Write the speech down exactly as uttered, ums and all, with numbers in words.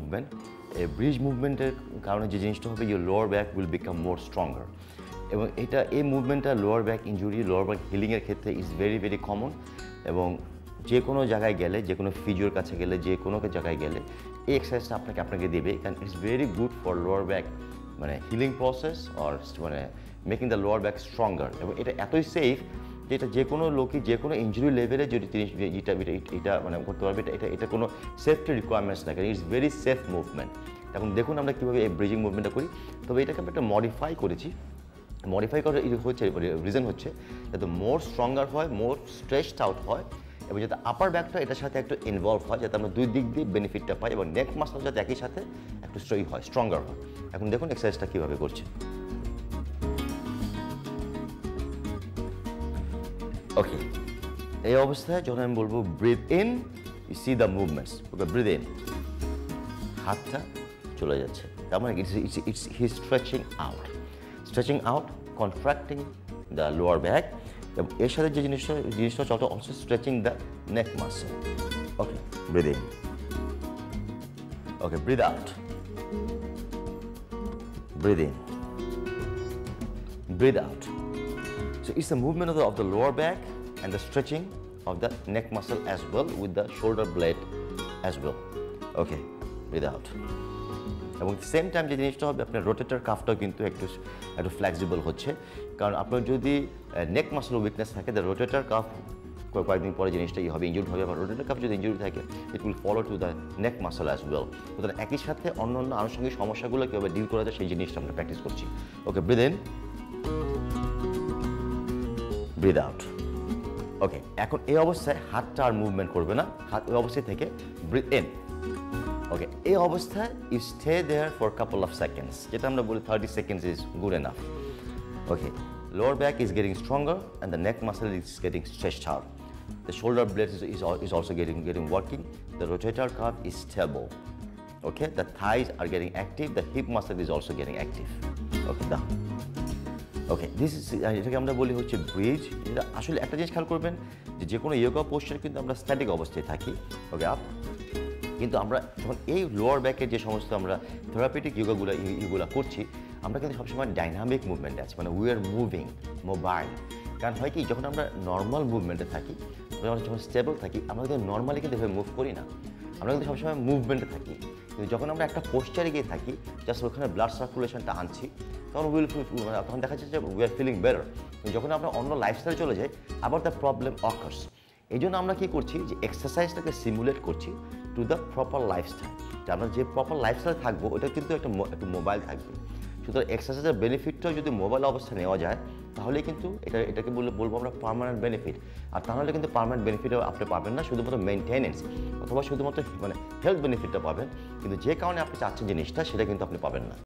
Movement. এই bridge মুভমেন্টের কারণে যে জিনিসটা হবে, your lower back will become more stronger. এবং এটা এই মুভমেন্টটা lower back injury, lower back হিলিংয়ের ক্ষেত্রে ইজ ভেরি ভেরি কমন। এবং যে কোনো জায়গায় গেলে, যে কোনো ফিজিওর কাছে গেলে, যে কোনো জায়গায় গেলে এই এক্সারসাইজটা আপনাকে আপনাকে দেবে, কারণ it's very good for lower back মানে হিলিং প্রসেস অর মানে making the lower back stronger. এবং এটা এতই সেফ যে এটা যে কোনো লোকই যে কোনো ইঞ্জুরি লেভেলে যদি তিনি এটা এটা মানে করতে পারবে। এটা এটা এটা কোনো সেফটি রিকোয়ারমেন্টস না, কারণ ইটস ভেরি সেফ মুভমেন্ট। এখন দেখুন আমরা কীভাবে এই ব্রিজিং মুভমেন্টটা করি। তবে এটাকে আমি একটা মডিফাই করেছি। মডিফাই করার হচ্ছে রিজন হচ্ছে যাতে মোর স্ট্রঙ্গার হয়, মোর স্ট্রেচড আউট হয়, এবং যাতে আপার ব্যাকটা এটার সাথে একটু ইনভলভ হয়, যাতে আমরা দুই দিক দিয়ে বেনিফিটটা পাই, এবং নেক মাসল যাতে একই সাথে একটু স্ট্রেই হয়, স্ট্রঙ্গার হয়। এখন দেখুন এক্সারসাইজটা কীভাবে করছে। ওকে, এই অবস্থায় যখন আমি বলবো breathe in, you see the movements. Okay, breathe in, হাতটা চলে যাচ্ছে, তার মানে it's it's it's he stretching out, stretching out, contracting the lower back. এবং এর সাথে যে জিনিসটা জিনিসটা হচ্ছে also stretching the neck muscle. Okay, breathe in, okay, breathe out, breathe in, breathe out. So it's the movement of the, of the lower back and the stretching of the neck muscle as well with the shoulder blade as well. Okay, breathe out. এবং same time যে জিনিসটা হবে, আপনার rotator কাফটাও কিন্তু একটু একটু flexible হচ্ছে, কারণ আপনার যদি নেক মাসল উইকনেস থাকে, দ্য রোটেটার কাফ কয়েকদিন পরে জিনিসটা হবে, ইনজুর্ড হবে। আবার রোটেটার কাফ যদি ইনজুরি থাকে, it will follow to the neck muscle as well. সুতরাং একই সাথে অন্য অন্য আনুষঙ্গিক সমস্যাগুলো কীভাবে ডিল করা যায় সেই জিনিসটা আমরা প্র্যাকটিস করছি। Okay, breathe in, breathe out. Okay, এখন এই অবস্থায় হাতটা আর মুভমেন্ট করবে না, হাত ওই অবস্থায় থেকে ব্রিথ ইন। ওকে, এই অবস্থায় you stay there for couple of seconds, যেটা আমরা বলি thirty seconds is good enough. Okay, lower back is getting stronger and the neck muscle is getting stretched out. The shoulder blade is, is, is also getting, getting working. The rotator cuff is stable. Okay, the thighs are getting active. The hip muscle is also getting active. Okay, down. Okay, this is এটাকে আমরা বলি হচ্ছে bridge. এটা আসলে একটা জিনিস খেয়াল করবেন যে যে কোনো ইয়োগা পোস্টার কিন্তু আমরা স্ট্যাটিক অবস্থায় থাকি। ওকে, আপ, কিন্তু আমরা যখন এই লোয়ার ব্যাকের যে সমস্ত আমরা থেরাপিউটিক ইয়োগাগুলো ইগুলো করছি, আমরা কিন্তু সবসময় ডাইনামিক মুভমেন্টে আছি, মানে উই আর মুভিং, মোবাইল। কারণ হয় কি, যখন আমরা নর্মাল মুভমেন্টে থাকি, আমরা যখন স্টেবল থাকি, আমরা কিন্তু নর্মালি কিন্তু এভাবে মুভ করি না, আমরা কিন্তু সবসময় মুভমেন্টে থাকি। কিন্তু যখন আমরা একটা পোস্টারে গিয়ে থাকি, জাস্ট ওখানে ব্লাড সার্কুলেশনটা আনছি, তখন উইল তখন দেখা যাচ্ছে যে উই আর ফিলিং বেটার। যখন আমরা অন্য লাইফস্টাইলে চলে যাই, আবার দ্য প্রবলেম অকার্স। এই জন্য আমরা কী করছি, যে এক্সারসাইজটাকে সিমুলেট করছি টু দ্য প্রপার লাইফস্টাইল। যে আমরা যে প্রপার লাইফস্টাইলে থাকবো, ওটা কিন্তু একটা একটু মোবাইল থাকবে। সুতরাং এক্সারসাইজের বেনিফিটটাও যদি মোবাইল অবস্থায় নেওয়া যায়, তাহলে কিন্তু এটা এটাকে বলে বলবো আমরা পার্মানেন্ট বেনিফিট। আর তাহলে কিন্তু পার্মানেন্ট বেনিফিটও আপনি পাবেন না, শুধুমাত্র মেনটেনেন্স অথবা শুধুমাত্র মানে হেলথ বেনিফিটটা পাবেন, কিন্তু যে কারণে আপনি চাচ্ছেন জিনিসটা, সেটা কিন্তু আপনি পাবেন না।